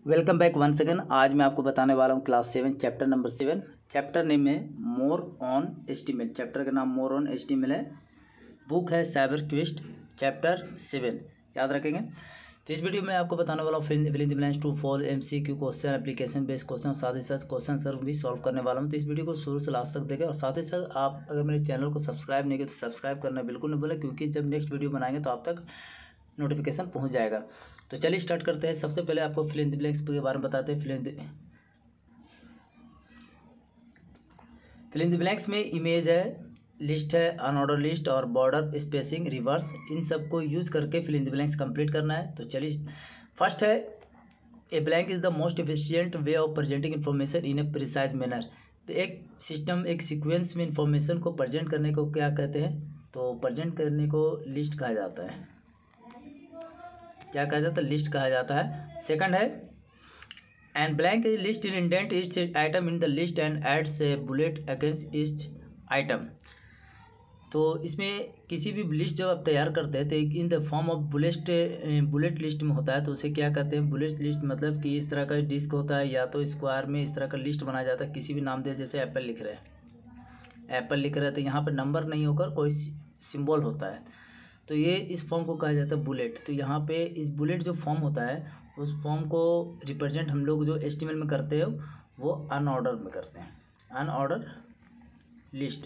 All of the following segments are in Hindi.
Welcome back one second. आज मैं आपको बताने वाला हूँ class 7 chapter number 7। Chapter name है मोर ऑन एचटीएमएल। चैप्टर का नाम मोर ऑन एचटीएमएल है। बुक है साइबर क्विस्ट चैप्टर 7, याद रखेंगे। तो इस वीडियो में आपको बताने वाला हूँ fill in the blanks to for MCQ question, application based question, साथ ही साथ क्वेश्चन सर भी सॉल्व करने वाला हूँ। तो इस वीडियो को शुरू से लास्ट तक देखें और साथ ही साथ आप अगर मेरे चैनल को सब्सक्राइब नहीं किया तो सब्सक्राइब करना बिल्कुल नहीं भूलें, क्योंकि जब नेक्स्ट वीडियो बनाएंगे तो आप तक नोटिफिकेशन पहुंच जाएगा। तो चलिए स्टार्ट करते हैं। सबसे पहले आपको फिल इन द ब्लैंक्स के बारे में बताते हैं। फिल इन द ब्लैंक्स में इमेज है, लिस्ट है, अनऑर्डर लिस्ट और बॉर्डर स्पेसिंग रिवर्स, इन सब को यूज करके fill in the blanks complete करना है। तो चलिए, फर्स्ट है a blank is the most efficient way of presenting information in a precise manner. तो एक सिस्टम, एक सीक्वेंस में इंफॉर्मेशन को प्रेजेंट करने को क्या कहते हैं? तो प्रेजेंट करने को लिस्ट कहा जाता है। क्या कहा जाता है? लिस्ट कहा जाता है। सेकंड है and blank is list in indent each item in the list and adds a bullet against each item. तो इसमें किसी भी लिस्ट जब आप तैयार करते हैं तो in the form of bullet list में होता है। तो उसे क्या कहते हैं? Bullet list. मतलब कि इस तरह का डिस्क होता है या तो स्क्वायर में इस तरह का लिस्ट बनाया जाता है, किसी भी नाम दे, जैसे एप्पल लिख रहे हैं, एप्पल लिख रहे हैं तो यहाँ पर नंबर नहीं होकर कोई सिंबल होता है, तो ये इस फॉर्म को कहा जाता है बुलेट। तो यहाँ पे इस बुलेट जो फॉर्म होता है उस फॉर्म को रिप्रेजेंट हम लोग जो एचटीएमएल में करते हैं वो अनऑर्डर में करते हैं, अनऑर्डर लिस्ट,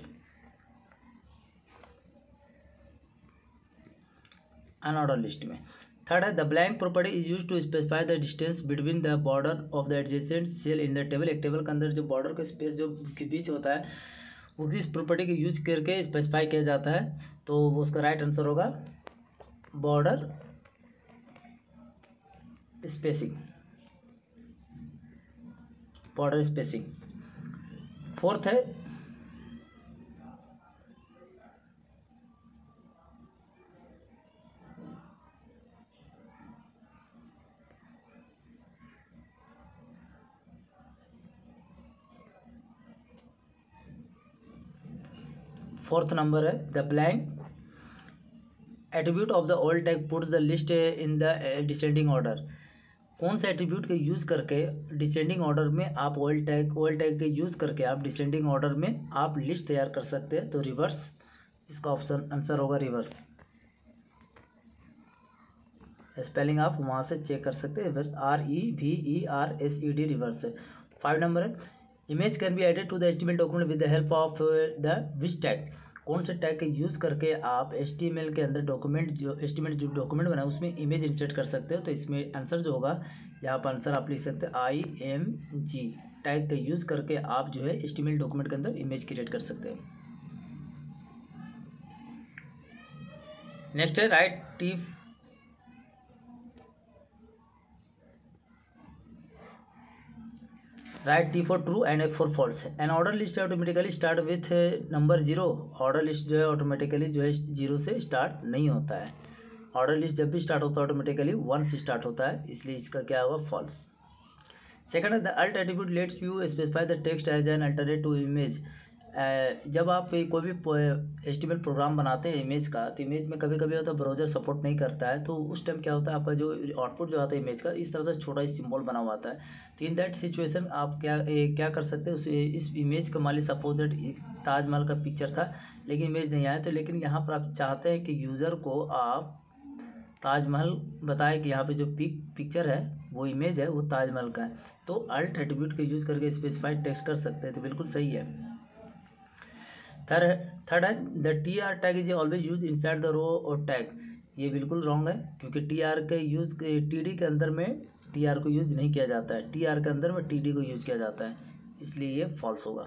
अनऑर्डर लिस्ट में। थर्ड है the blank property is use to specify the distance between the border of the adjacent cell in the table. एक टेबल के अंदर जो बॉर्डर का स्पेस जो के बीच होता है वो किस प्रॉपर्टी को यूज करके स्पेसिफाई किया जाता है? तो उसका राइट आंसर होगा border spacing, border spacing. Fourth है फोर्थ नंबर है the blank attribute of the old tag puts the list in the descending order. कौन सा एट्रीब्यूट के यूज़ करके डिसेंडिंग ऑर्डर में आप ओल्ड टैग के यूज़ करके आप डिसेंडिंग ऑर्डर में आप लिस्ट तैयार कर सकते हैं? तो रिवर्स, इसका ऑप्शन आंसर होगा रिवर्स। स्पेलिंग आप वहाँ से चेक कर सकते हैं, REVERSED, रिवर्स है। 5 नंबर है image can be added to the HTML document with the help of the which tag. कौन से टैग के यूज़ करके आप एचटीएमएल के अंदर डॉक्यूमेंट जो एचटीएमएल जो डॉक्यूमेंट बना उसमें इमेज इंसर्ट कर सकते हो? तो इसमें आंसर जो होगा यहाँ पर आंसर आप लिख सकते हैं IMG टैग का यूज़ करके आप जो है एचटीएमएल डॉक्यूमेंट के अंदर इमेज क्रिएट कर सकते हैं। नेक्स्ट है right T for true and F for false. An order list automatically start with number 0। Order list जो है ऑटोमेटिकली जो है 0 से स्टार्ट नहीं होता है। ऑर्डर लिस्ट जब भी स्टार्ट होता है ऑटोमेटिकली 1 से स्टार्ट होता है, इसलिए इसका क्या होगा? फॉल्स। सेकंड है the alt attribute lets you specify the text as an alternate to image. जब आप कोई भी एचटीएमएल प्रोग्राम बनाते हैं इमेज का, तो इमेज में कभी कभी होता है ब्राउजर सपोर्ट नहीं करता है, तो उस टाइम क्या होता है आपका जो आउटपुट जो आता है इमेज का इस तरह से छोटा सिंबल बना हुआ आता है। तो इन दैट सिचुएशन आप क्या कर सकते हैं? इस इमेज का मान ली सपोज दैट ताजमहल का पिक्चर था लेकिन इमेज नहीं आया, तो लेकिन यहाँ पर आप चाहते हैं कि यूज़र को आप ताजमहल बताए कि यहाँ पे जो पिक्चर है वो इमेज है वो ताजमहल का है, तो अल्ट एट्रीब्यूट का यूज़ करके स्पेसिफाइड टेक्स्ट कर सकते हैं। तो बिल्कुल सही है। थर्ड है the TR tag is always use inside the row और टैग। ये बिल्कुल रॉन्ग है, क्योंकि TR के यूज़ TD के अंदर में TR को यूज़ नहीं किया जाता है, TR के अंदर में TD को यूज़ किया जाता है, इसलिए ये फॉल्स होगा।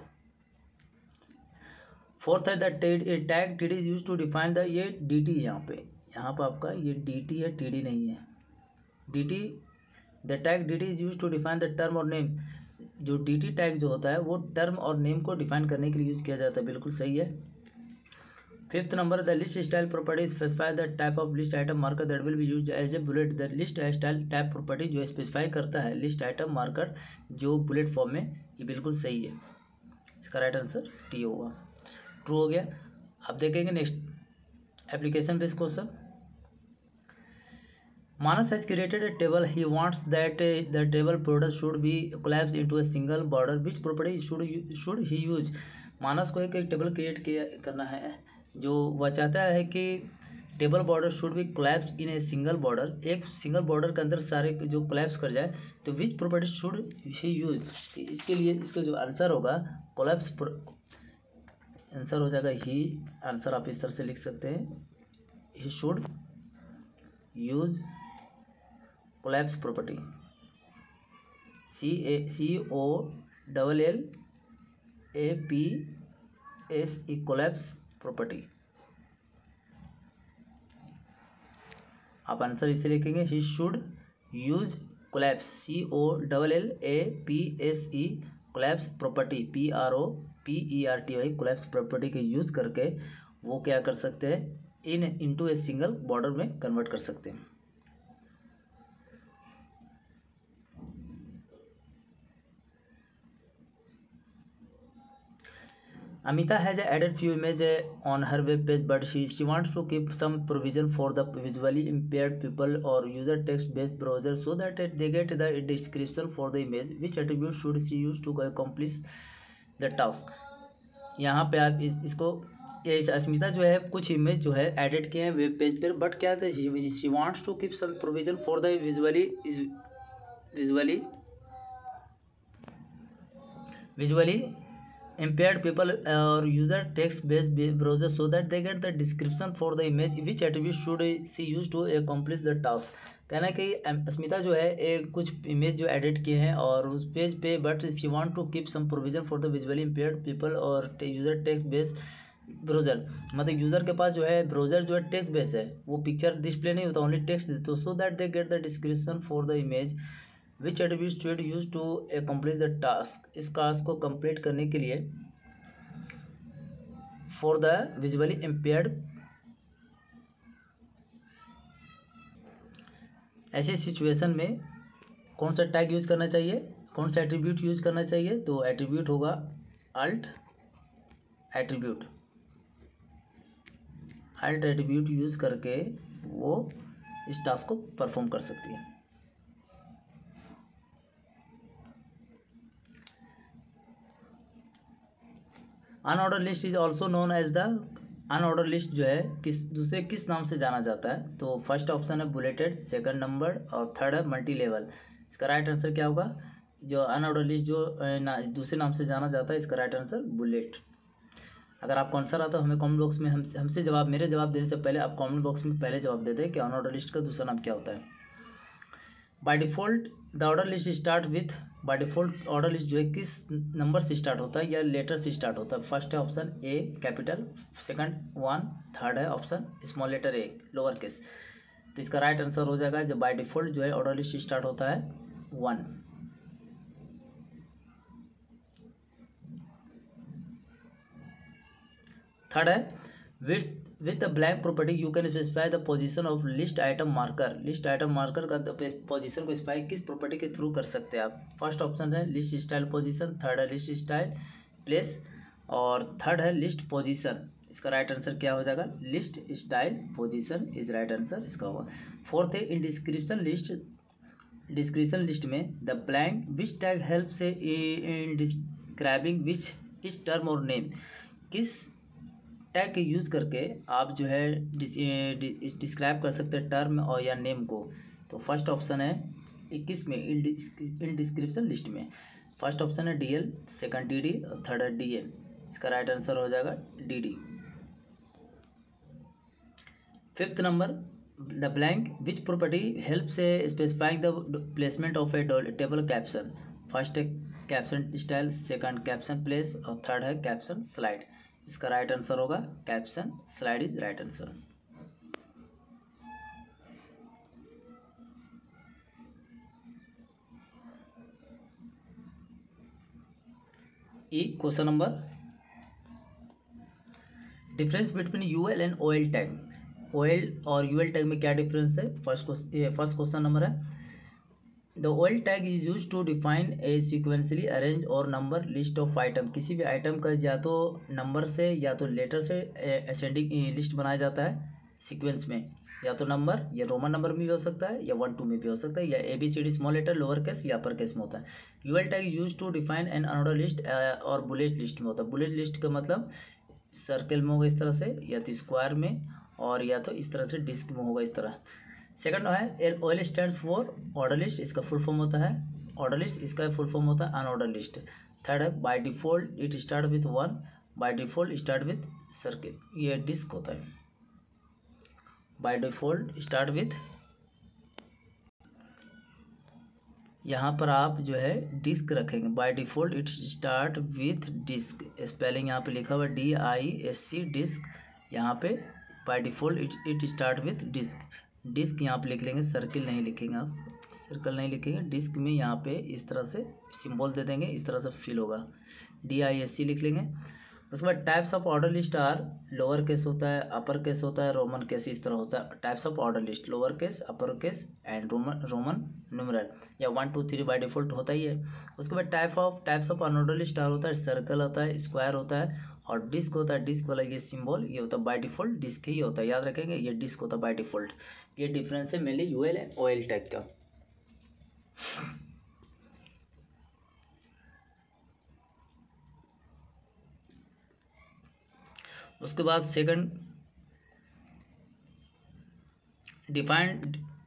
फोर्थ है the tag TD is use to define the, ये DT यहाँ पे आपका ये DT है, TD नहीं है। DT the tag DT is use to define the term और नेम। जो DT टैग जो होता है वो टर्म और नेम को डिफाइन करने के लिए यूज किया जाता है, बिल्कुल सही है। Fifth number the list style property specify the type of list item marker that will be used as a bullet. The list style type property जो स्पेसिफाई करता है लिस्ट आइटम मार्कर जो बुलेट फॉर्म में, ये बिल्कुल सही है। इसका राइट आंसर T होगा, ट्रू हो गया। अब देखेंगे next application based question. Manas has created a table. He wants that the table product should be collapsed into a single border. Which property should he use? Manas को एक टेबल क्रिएट करना है जो वह चाहता है कि table border should be collapse in a single border, एक सिंगल बॉर्डर के अंदर सारे जो कोलैप्स कर जाए, तो which property should he use? इसके लिए इसका जो आंसर होगा कोलैप्स, आंसर हो जाएगा ही। आंसर आप इस तरह से लिख सकते हैं, he should use collapse property, COLLAPS collapse property. आप आंसर इसे लिखेंगे, he should use collapse, COLLAPS collapse property, PROPERTY collapse property के यूज करके वो क्या कर सकते हैं, इनटू ए सिंगल बॉर्डर में कन्वर्ट कर सकते हैं। Amita has added few images on her web page, but she wants to keep some provision for the visually impaired people or user text-based browser so that they get the description for the image. Which attribute should she use to accomplish the task? यहाँ पे आप इसको ये अस्मिता जो है कुछ इमेज जो है एडिट किए हैं वेब पेज पर, बट क्या है, she wants to keep some provision for the visually impaired people or user text based browser so that they get the description for the image. Which attribute should she use to accomplish the task? कहना है कि अस्मिता जो है एक कुछ इमेज जो एडिट किए हैं और उस पेज पे, but she want to keep some provision for the visually impaired people और यूजर टेक्स्ट बेस्ड ब्राउजर, मतलब यूज़र के पास जो है ब्राउजर जो है टेक्स्ट बेस है, वो पिक्चर डिस्प्ले नहीं होता, ओनली टेक्स्ट, तो so that they get the description for the image. Which attribute should use to accomplish the task? इस टास्क को कंप्लीट करने के लिए फॉर द विजुअली इम्पेयर्ड, ऐसे सिचुएशन में कौन सा टैग यूज करना चाहिए, कौन सा एट्रीब्यूट यूज करना चाहिए? तो एट्रीब्यूट होगा alt attribute, alt attribute use करके वो इस टास्क को परफॉर्म कर सकती है। Unorder list is also known as the, unorder list जो है किस नाम से जाना जाता है? तो फर्स्ट ऑप्शन है बुलेटेड, सेकंड नंबर और थर्ड है मल्टी लेवल। इसका राइट आंसर क्या होगा? जो अनऑर्डर लिस्ट जो दूसरे नाम से जाना जाता है, इसका राइट आंसर बुलेट। अगर आपको आंसर आता है हमें कमेंट बॉक्स में हमसे जवाब, मेरे जवाब देने से पहले आप कमेंट बॉक्स में पहले जवाब दे दें कि अनऑर्डर लिस्ट का दूसरा नाम क्या होता है। By default the order list start with, by default order list जो है किस नंबर से स्टार्ट होता है या लेटर से स्टार्ट होता है? फर्स्ट है option a capital, second 1, third है option small letter a lower case. तो इसका राइट आंसर हो जाएगा, जब बाय डिफ़ॉल्ट जो है ऑर्डर लिस्ट स्टार्ट होता है 1। थर्ड है with the blank property you can specify the position of list item marker, list item marker का पोजीशन को स्पेसिफाई किस प्रॉपर्टी के थ्रू कर सकते हैं आप? फर्स्ट ऑप्शन है लिस्ट स्टाइल पोजीशन, थर्ड है लिस्ट स्टाइल प्लेस और थर्ड है लिस्ट पोजीशन। इसका राइट आंसर क्या हो जाएगा? List style position is right answer इसका होगा। फोर्थ है इन डिस्क्रिप्शन लिस्ट में the blank which tag help से इन डिस्क्राइबिंग विच इस टर्म और नेम, किस टैग के यूज़ करके आप जो है डिस्क्राइब कर सकते हैं टर्म और या नेम को? तो फर्स्ट ऑप्शन है 21 में इन डिस्क्रिप्शन लिस्ट में, फर्स्ट ऑप्शन है DL, सेकंड DD और थर्ड है DL। इसका राइट आंसर हो जाएगा DD। Fifth number the blank which property help से specifying the placement of a table caption? First है caption style, second caption place और थर्ड है कैप्शन स्लाइड। इसका राइट आंसर होगा caption slide is right answer. E question number, difference between UL and OL tag. OL और UL टैग में क्या डिफरेंस है? फर्स्ट क्वेश्चन नंबर है the OL tag is use to define a sequentially arrange और नंबर लिस्ट ऑफ आइटम। किसी भी आइटम का या तो नंबर से या तो लेटर से असेंडिंग लिस्ट बनाया जाता है सीक्वेंस में। या तो नंबर या रोमन नंबर में भी हो सकता है या 1 2 में भी हो सकता है, या ABCD small letter lower case या अपर केस में होता है। UL tag use to define an unorder list और बुलेट लिस्ट में होता है। बुलेट लिस्ट का मतलब सर्कल में होगा इस तरह से, या तो स्क्वायर में, और या तो इस तरह से डिस्क में होगा इस तरह। सेकंड है OL stand for order list, इसका फुल फॉर्म होता है ऑर्डर लिस्ट, इसका फुल फॉर्म होता है अनऑर्डर लिस्ट। थर्ड है by default it start with 1, by default start with circle, ये डिस्क होता है। बाय डिफॉल्ट स्टार्ट विथ, यहाँ पर आप जो है डिस्क रखेंगे। By default it start with disc, spelling यहाँ पे लिखा हुआ DISC डिस्क, यहाँ पे by default it start with disc. Disc यहाँ पे लिख लेंगे, सर्किल नहीं लिखेंगे, आप सर्कल नहीं लिखेंगे, डिस्क में यहाँ पे इस तरह से सिंबल दे देंगे, इस तरह से फिल होगा, DISC लिख लेंगे। उसके बाद types of order list are lower case होता है, अपर केस होता है, रोमन केस, इस तरह होता है types of order list, lower case, upper case and roman numeral, या 1 2 3 बाय डिफॉल्ट होता ही है। उसके बाद types of unorder list are होता है, सर्कल होता है, स्क्वायर होता है और डिस्क होता है। डिस्क वाला ये सिंबल ये होता है बाय डिफॉल्ट डिस्क ही होता है, याद रखेंगे, ये डिस्क होता है बाय डिफॉल्ट। ये डिफरेंस है mainly UL and OL tag का। उसके बाद second define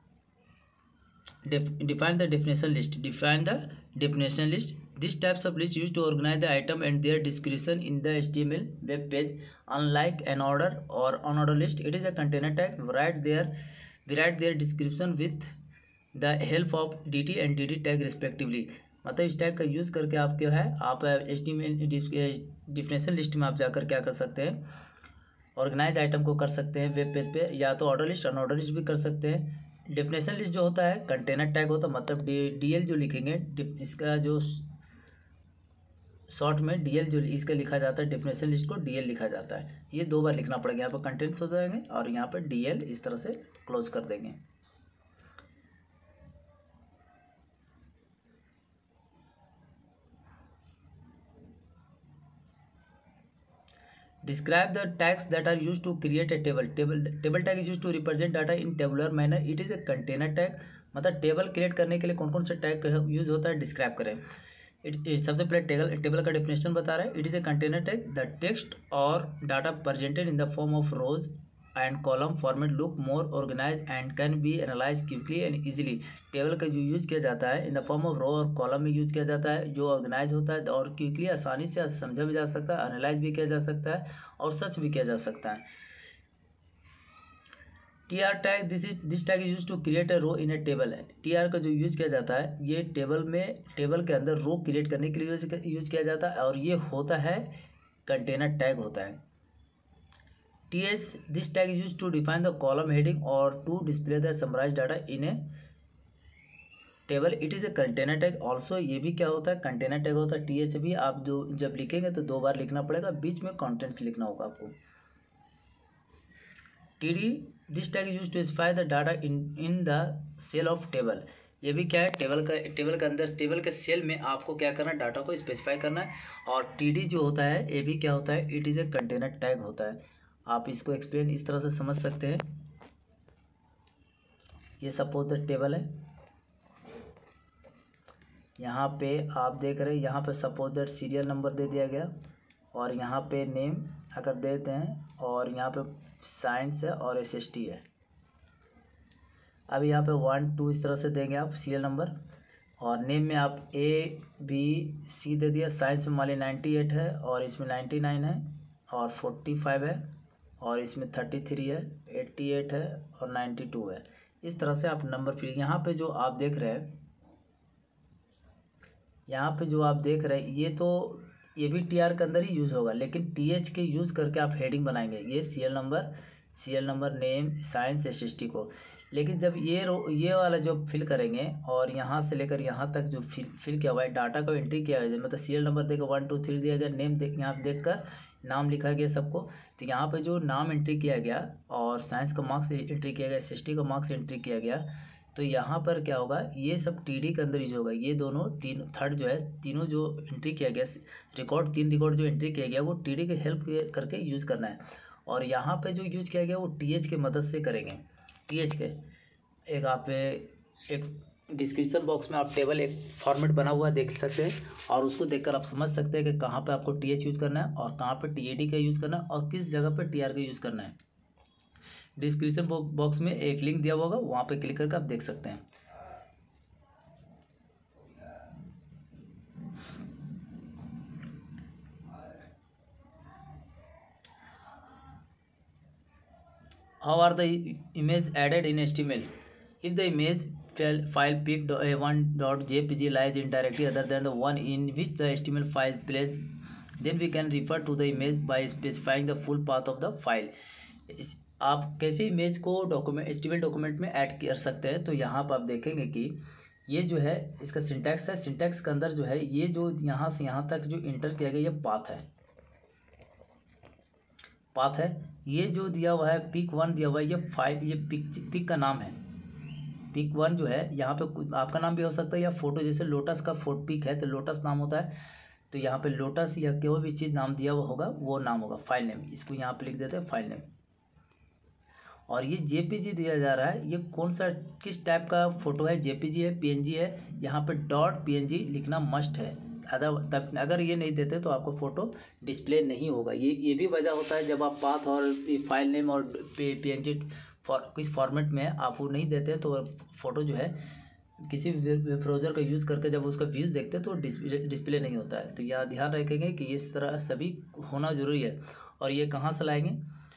the definition list. Define the definition list, this types of list use to organize the item and their description in the HTML web page. Unlike an order और unorder list, it is a container tag. We write their description with the help of DT and DD tag respectively. मतलब इस टैग का यूज़ करके आप क्या है, आप HTML डिफिनेशन लिस्ट में आप जाकर क्या कर सकते हैं, ऑर्गेनाइज आइटम को कर सकते हैं वेब पेज पे, या तो ऑर्डर लिस्ट अनऑर्डर लिस्ट भी कर सकते हैं। डेफिनेशन लिस्ट जो होता है कंटेनर टैग होता है, मतलब DL जो लिखेंगे, इसका जो शॉर्ट में DL जो इसका लिखा जाता है, डेफिनेशन लिस्ट को DL लिखा जाता है। ये 2 बार लिखना पड़ेगा, यहाँ पर कंटेंट्स हो जाएंगे और यहाँ पर DL इस तरह से क्लोज कर देंगे। Describe the tags that are used to create a table. Table tag is used to represent data in tabular manner. It is a container tag. मतलब टेबल क्रिएट करने के लिए कौन कौन से टैग यूज होता है, डिस्क्राइब करें। सबसे पहले टेबल का डेफिनेशन बता रहा है। It is a container tag, the text और data presented in the form of rows and column format look more organize and can be analyze quickly and easily. Table का जो यूज़ किया जाता है in the form of row और कॉलम में यूज़ किया जाता है, जो ऑर्गेनाइज होता है और क्विकली आसानी से समझा भी जा सकता है, एनालाइज भी किया जा सकता है और सर्च भी किया जा सकता है। TR tag, this tag use to create a row in a table है। TR का जो यूज़ किया जाता है ये टेबल के अंदर रो क्रिएट करने के लिए यूज़ किया जाता है और ये होता है कंटेनर टैग होता है। TH, this tag use to define the column heading और to display the summarize data in a table. It is a container tag also, ये भी क्या होता है, कंटेनर टैग होता है। TH भी आप जो जब लिखेंगे तो 2 बार लिखना पड़ेगा, बीच में कॉन्टेंट्स लिखना होगा आपको। TD, this tag use to specify the data in the cell of table. ये भी क्या है, टेबल के अंदर टेबल के सेल में आपको क्या करना है, डाटा को स्पेसिफाई करना है। और TD जो होता है ये भी क्या होता है, it is a container tag होता है। आप इसको एक्सप्लेन इस तरह से समझ सकते हैं। ये सपोज द टेबल है, यहाँ पे आप देख रहे हैं, यहाँ पे सपोज दैट सीरियल नंबर दे दिया गया और यहाँ पे नेम अगर देते हैं और यहाँ पे साइंस है और SST है। अब यहाँ पे 1 2 इस तरह से देंगे आप सीरियल नंबर, और नेम में आप ABC दे दिया। साइंस में मान ली 98 है और इसमें 99 है और 45 है और इसमें 33 है, 88 है और 92 है। इस तरह से आप नंबर फिर यहाँ पे जो आप देख रहे हैं, यहाँ पे जो आप देख रहे हैं ये भी TR के अंदर ही यूज़ होगा, लेकिन TH के यूज़ करके आप हेडिंग बनाएंगे। ये serial number name science SST को। लेकिन जब ये वाला जो फिल करेंगे और यहाँ से लेकर यहाँ तक जो फिल किया हुआ है, डाटा को एंट्री किया हुआ है, मतलब सीरियल नंबर देकर 1 2 3 दिया गया, नेम यहाँ देख कर नाम लिखा गया सबको, तो यहाँ पे जो नाम एंट्री किया गया और साइंस का मार्क्स एंट्री किया गया, SST का मार्क्स एंट्री किया गया, तो यहाँ पर क्या होगा, ये सब TD के अंदर यूज होगा। ये दोनों थर्ड जो है, तीनों जो एंट्री किया गया तीन रिकॉर्ड जो एंट्री किया गया वो TD के हेल्प करके यूज़ करना है। और यहाँ पे जो यूज़ किया गया वो TH की मदद से करेंगे। TH के एक आप एक डिस्क्रिप्शन बॉक्स में आप टेबल एक फॉर्मेट बना हुआ देख सकते हैं और उसको देखकर आप समझ सकते हैं कि कहाँ पे आपको TH यूज़ करना है और कहाँ पे TAD का यूज़ करना है और किस जगह पे TR का यूज़ करना है। डिस्क्रिप्शन बॉक्स में एक लिंक दिया हुआ होगा, वहाँ पे क्लिक करके आप देख सकते हैं। How are the image added in HTML? If the image file pic.a1.jpg lies in directory other than the one in which the HTML file is placed, then we can refer to the image by specifying the full path of the file. आप कैसे इमेज को HTML डॉक्यूमेंट में ऐड कर सकते हैं, तो यहाँ पर आप देखेंगे कि ये जो है इसका सिंटैक्स है। सिंटैक्स के अंदर जो है ये जो यहाँ से यहाँ तक जो इंटर किया गया ये पाथ है। ये जो दिया हुआ है pic1 दिया हुआ है, ये फाइल ये पिक का नाम है। pic1 जो है यहाँ पे आपका नाम भी हो सकता है या फोटो, जैसे लोटस का फोटो पिक है तो लोटस नाम होता है, तो यहाँ पे लोटस या कोई भी चीज़ नाम दिया हुआ होगा वो नाम होगा फाइल नेम। इसको यहाँ पे लिख देते हैं फाइल नेम। और ये JPG दिया जा रहा है, ये कौन सा किस टाइप का फोटो है, JPG है, PNG है, यहाँ पे .png लिखना मस्ट है। अगर ये नहीं देते तो आपको फ़ोटो डिस्प्ले नहीं होगा। ये भी वजह होता है जब आप पाथ और फाइल नेम और PNG किस फॉर्मेट में आप वो नहीं देते तो फ़ोटो जो है किसी भी ब्राउज़र का यूज़ करके जब उसका व्यूज़ देखते हैं तो डिस्प्ले नहीं होता है। तो यह ध्यान रखेंगे कि इस तरह सभी होना ज़रूरी है। और ये कहाँ से लाएंगे,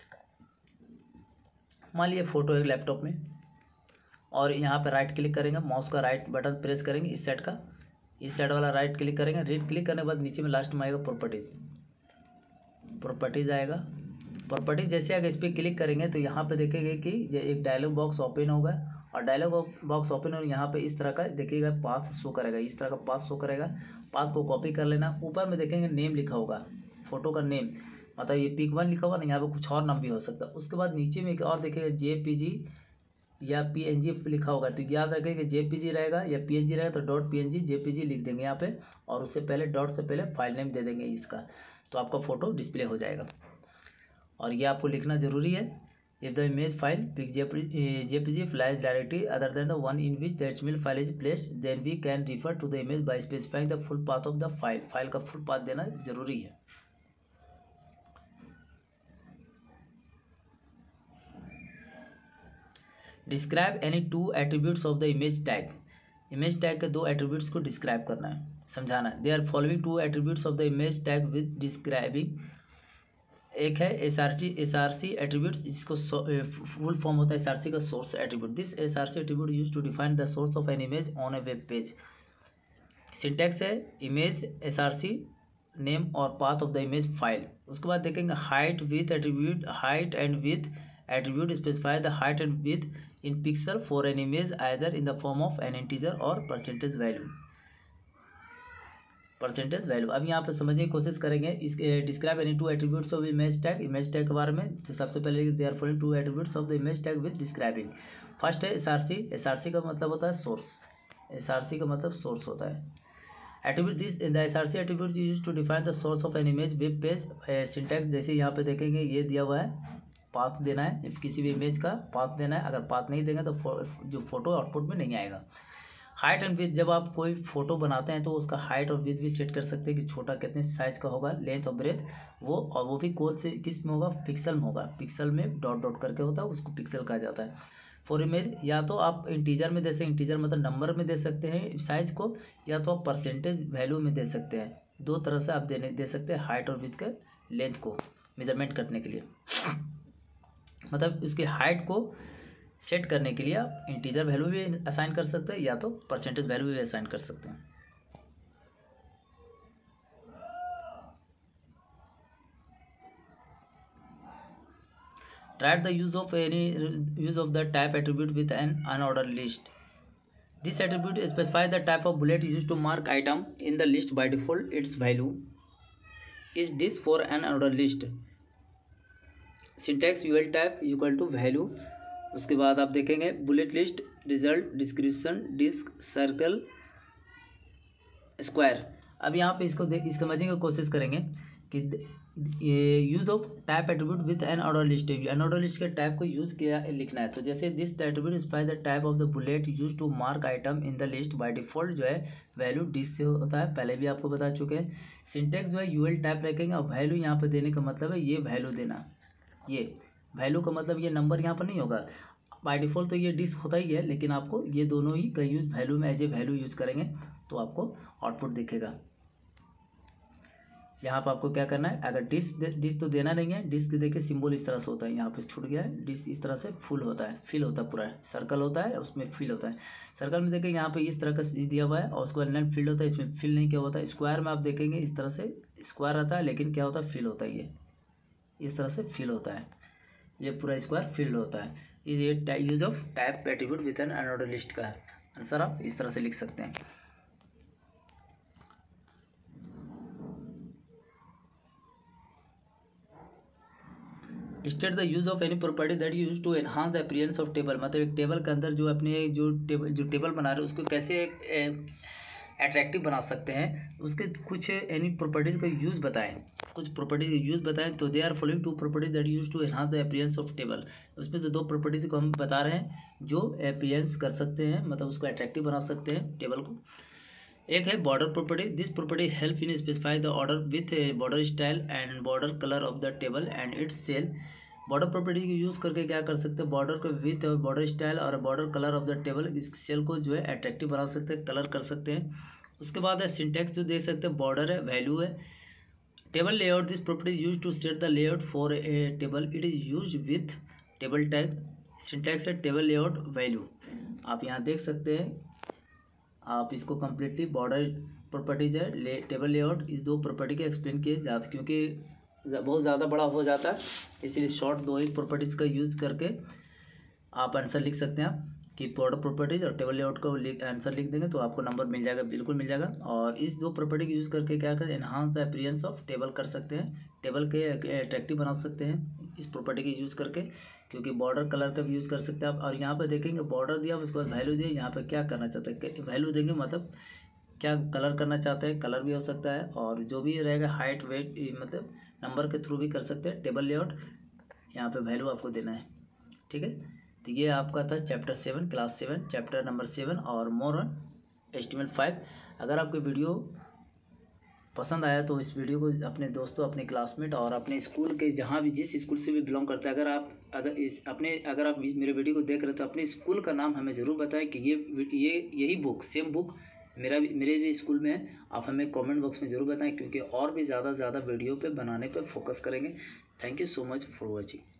मान लीजिए फ़ोटो है लैपटॉप में और यहाँ पर राइट क्लिक करेंगे, माउस का राइट बटन प्रेस करेंगे, इस साइड वाला राइट क्लिक करेंगे। राइट क्लिक करने के बाद नीचे में लास्ट में आएगा प्रॉपर्टीज़ आएगा। प्रॉपर्टीज जैसे अगर इस पर क्लिक करेंगे तो यहाँ पे देखेंगे कि एक डायलॉग बॉक्स ओपन होगा और डायलॉग बॉक्स ओपन और यहाँ पे इस तरह का देखिएगा पाथ शो करेगा, इस तरह का पाथ शो करेगा। पाथ को कॉपी कर लेना। ऊपर में देखेंगे नेम लिखा होगा, फोटो का नेम, मतलब ये pic1 लिखा हुआ ना, यहाँ पे कुछ और नाम भी हो सकता है। उसके बाद नीचे में एक और देखेगा JPG या PNG लिखा होगा, तो याद रखें कि JPG रहेगा या PNG रहेगा तो .png JPG लिख देंगे यहाँ पे और उससे पहले डॉट से पहले फाइल नेम दे देंगे इसका, तो आपका फ़ोटो डिस्प्ले हो जाएगा। और ये आपको लिखना ज़रूरी है। If the image file JPG flies directly other than the one in which the HTML file is placed, then we can refer to the image by specifying the full path of the file. File का फुल पाथ देना ज़रूरी है। Describe any two attributes of the image tag. Image tag के दो एट्रीब्यूट्स को डिस्क्राइब करना है, समझाना है। They are following two attributes of the image tag with describing. एक है SRC एट्रीब्यूट, जिसको फुल फॉर्म होता है SRC का source attribute. This SRC attribute use to define the source of an image on a web page. Syntax है इमेज SRC नेम और path of the image file. उसके बाद देखेंगे height width attribute. Height and width attribute specify the height and width in pixel for an image either in the form of an integer और परसेंटेज वैल्यू। अब यहाँ पे समझने की कोशिश करेंगे। इस describe any two attributes of image tag. Image tag के बारे में तो सबसे पहले they are following two attributes of the image tag with describing. First है SRC का मतलब होता है सोर्स। SRC का मतलब सोर्स होता है। Attribute this the SRC attribute use to define the source of an image web page. Syntax जैसे यहाँ पे देखेंगे ये दिया हुआ है, पाथ देना है, किसी भी इमेज का पाथ देना है। अगर पाथ नहीं देंगे तो जो फोटो आउटपुट में नहीं आएगा। हाइट एंड विथ, जब आप कोई फोटो बनाते हैं तो उसका हाइट और विथ भी सेट कर सकते हैं कि छोटा कितने साइज का होगा, लेंथ और ब्रेथ वो, और वो भी कौन से किस में होगा, पिक्सल में होगा। पिक्सल में डॉट करके होता है, उसको पिक्सल कहा जाता है। फॉर इमेज या तो आप इंटीजर में दे सकते हैं, इंटीजर मतलब नंबर में दे सकते हैं साइज को, या तो आप परसेंटेज वैल्यू में दे सकते हैं। दो तरह से आप दे सकते हैं हाइट और विथ के लेंथ को मेजरमेंट करने के लिए। मतलब उसकी हाइट को सेट करने के लिए आप इंटीजर वैल्यू भी असाइन कर सकते हैं या तो परसेंटेज वैल्यू भी असाइन कर सकते हैं। Write the use of the type attribute with an unordered list. This attribute specifies the type of bullet used to mark item in the list. By default, its value is this for an unordered list. Syntax UL type equal to value। उसके बाद आप देखेंगे bullet list, result, description, disc, circle, square. अब यहाँ पे इसको समझने की कोशिश करेंगे कि ये use of type attribute with an order list, an order list के टाइप को यूज किया लिखना है। तो जैसे this attribute specify the type of the bullet use to mark item in the list, by default जो है वैल्यू डिस से होता है, पहले भी आपको बता चुके हैं। सिंटेक्स जो है यूएल टाइप रखेंगे और वैल्यू यहाँ पे देने का मतलब है ये वैल्यू देना, ये वैल्यू का मतलब ये नंबर यहाँ पर नहीं होगा, बाय डिफॉल्ट तो ये डिस होता ही है, लेकिन आपको ये दोनों ही का यूज वैल्यू में एज ए वैल्यू यूज करेंगे तो आपको आउटपुट दिखेगा। यहाँ पर आपको क्या करना है, अगर डिस तो देना नहीं है, डिस देखिए सिंबल इस तरह से होता है, यहाँ पे छूट गया है, डिस इस तरह से फुल होता है, फिल होता है, पूरा सर्कल होता है उसमें फिल होता है। सर्कल में देखिए यहाँ पे इस तरह का दिया हुआ है और उसके बाद लाइन फिल्ड होता है, इसमें फिल नहीं क्या होता है। स्क्वायर में आप देखेंगे इस तरह से स्क्वायर आता है, लेकिन क्या होता है फिल होता है, ये इस तरह से फिल होता है, ये पूरा स्क्वायर फिल्ड होता है। ये use of type attribute with an unorder list का है। आंसर आप इस तरह से लिख सकते हैं। State the use of any property that use to enhance the appearance of table, मतलब एक टेबल के अंदर जो अपने जो टेबल बना रहे हैं उसको कैसे अट्रैक्टिव बना सकते हैं, उसके कुछ एनी प्रॉपर्टीज़ का यूज़ बताएं, कुछ प्रॉपर्टीज का यूज़ बताएं। तो they are following two properties that use to enhance the appearance of table, उसमें से दो प्रॉपर्टीज को हम बता रहे हैं जो अपीयरेंस कर सकते हैं, मतलब उसको अट्रैक्टिव बना सकते हैं टेबल को। एक है border property, this property help in specify the order with border style and border colour of the table and its cell. Border property को यूज़ करके क्या कर सकते हैं, बॉर्डर को विथ और बॉर्डर स्टाइल और border colour of the table, इस सेल को जो है अट्रैक्टिव बना सकते हैं, कलर कर सकते हैं। उसके बाद है सिंटेक्स, जो देख सकते हैं बॉर्डर है, वैल्यू है। Table layout, this property is use to set the layout for a table, it is use with table tag. Syntax है टेबल लेआउट वैल्यू, आप यहाँ देख सकते हैं, आप इसको कम्प्लीटली बॉर्डर प्रॉपर्टीज है टेबल लेआउट, इस दो प्रॉपर्टी के एक्सप्लेन किए जाते, क्योंकि बहुत ज़्यादा बड़ा हो जाता है, इसलिए शॉर्ट दो ही प्रॉपर्टीज़ का यूज़ करके आप आंसर लिख सकते हैं। आप कि बॉर्डर प्रॉपर्टीज और टेबल लेआउट को आंसर लिख देंगे तो आपको नंबर मिल जाएगा, बिल्कुल मिल जाएगा। और इस दो प्रॉपर्टी का यूज़ करके क्या करें, enhance the appearance of table कर सकते हैं, टेबल के अट्रैक्टिव बना सकते हैं इस प्रॉपर्टी के यूज़ करके, क्योंकि बॉर्डर कलर का भी यूज़ कर सकते हैं आप। और यहाँ पर देखेंगे बॉर्डर दिया, उसके बाद वैल्यू दिए, यहाँ पर क्या करना चाहते हैं, वैल्यू देंगे मतलब क्या कलर करना चाहते हैं, कलर भी हो सकता है, और जो भी रहेगा हाइट वेट मतलब नंबर के थ्रू भी कर सकते हैं। टेबल लेआउट यहाँ पे वैल्यू आपको देना है, ठीक है। तो ये आपका था चैप्टर 7 क्लास 7 चैप्टर नंबर 7 और मोर ऑन HTML 5। अगर आपको वीडियो पसंद आया तो इस वीडियो को अपने दोस्तों, अपने क्लासमेट और अपने स्कूल के जहाँ भी जिस स्कूल से भी बिलोंग करते हैं, अगर आप मेरे वीडियो को देख रहे हो तो अपने स्कूल का नाम हमें ज़रूर बताएं कि यही बुक सेम बुक मेरे भी स्कूल में है। आप हमें कमेंट बॉक्स में ज़रूर बताएं, क्योंकि और भी ज़्यादा वीडियो पे बनाने पे फोकस करेंगे। Thank you so much for watching.